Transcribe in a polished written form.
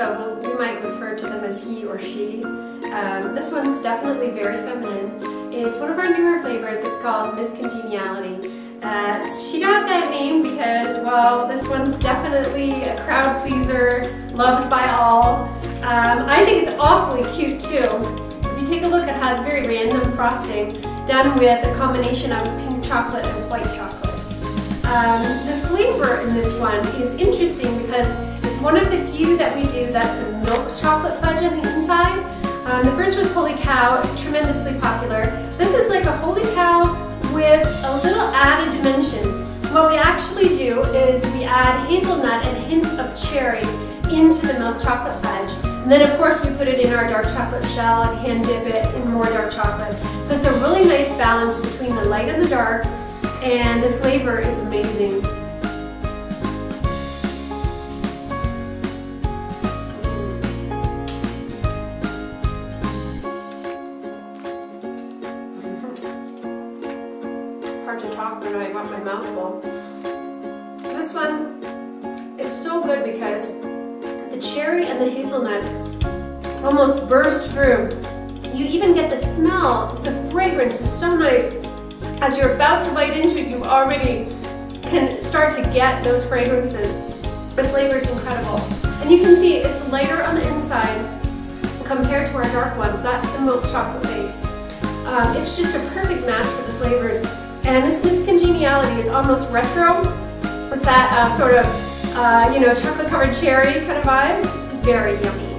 so we might refer to them as he or she. This one's definitely very feminine. It's one of our newer flavors. It's called Miss Congeniality. She got that name because, well, this one's definitely a crowd pleaser, loved by all. I think it's awfully cute too. If you take a look, it has very random frosting done with a combination of pink chocolate and white chocolate. The flavor in this one is interesting because it's one of the few that we do that's a milk chocolate fudge on the inside. The first was Holy Cow, tremendously popular. This is like a Holy Cow with a little added dimension. What we actually do is we add hazelnut and a hint of cherry into the milk chocolate fudge. And then of course we put it in our dark chocolate shell and hand dip it in more dark chocolate. So it's a really nice balance between the light and the dark, and the flavor is amazing. Hard to talk when I got my mouth full. This one is so good because the cherry and the hazelnut almost burst through. You even get the smell, the fragrance is so nice. As you're about to bite into it, you already can start to get those fragrances. The flavor is incredible. And you can see it's lighter on the inside compared to our dark ones. That's the milk chocolate base. It's just a perfect match for the flavors. And this Miss Congeniality is almost retro with that sort of, chocolate covered cherry kind of vibe. Very yummy.